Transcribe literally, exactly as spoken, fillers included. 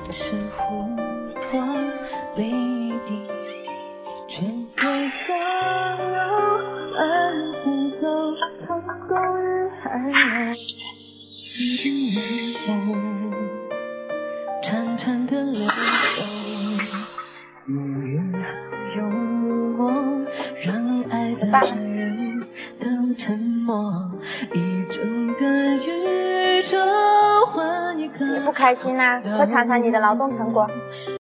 是琥珀泪滴，却又滑落而不走，从冬日海洋。风潺潺的流动，命运幽默，让爱的人都沉默。一整个宇宙换一个。 你不开心呐、啊？快尝尝你的劳动成果。